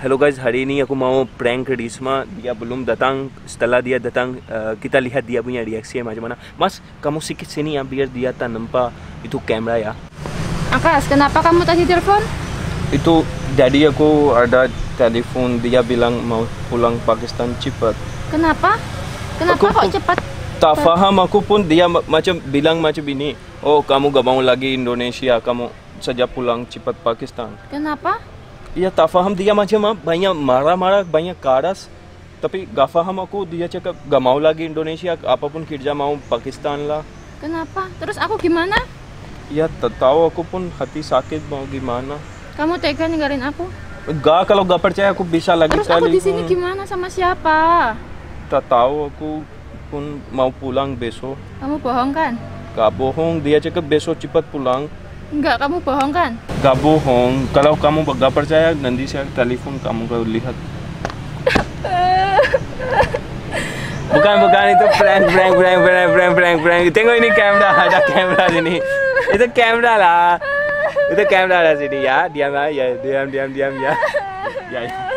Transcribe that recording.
Hello guys, hari ini aku mau prank Risma. Dia belum datang. Setelah dia datang, kita lihat dia punya reaksi macam mana. Mas, kamu sikit sini ya biar dia tak nampak itu kamera ya. Akas, kenapa kamu tadi telepon? Itu jadi aku ada telepon, dia bilang mau pulang Pakistan cepat. Kenapa? Kenapa kok cepat? Tak paham aku pun, dia macam bilang macam ini. Oh, kamu gak mau lagi Indonesia, kamu saja pulang cepat Pakistan. Kenapa? Iya, tak paham dia macam banyak marah-marah, banyak keras. Tapi gak paham aku, dia cakap gak mau lagi Indonesia, apapun kerja mau Pakistan lah. Kenapa? Terus aku gimana? Iya, tak tahu aku pun hati sakit mau gimana. Kamu tega ninggalin aku? Gak, kalau gak percaya aku bisa lagi. Terus aku di sini gimana sama siapa? Tak tahu, aku pun mau pulang besok. Kamu bohong kan? Gak bohong, dia cakap besok cepat pulang. Enggak, kamu bohong kan? Gak bohong, kalau kamu gak percaya nanti saya telepon kamu kau lihat. Bukan itu prank. Tengok ini kamera, ada kamera sini. Itu kamera lah sini ya. Diam ya.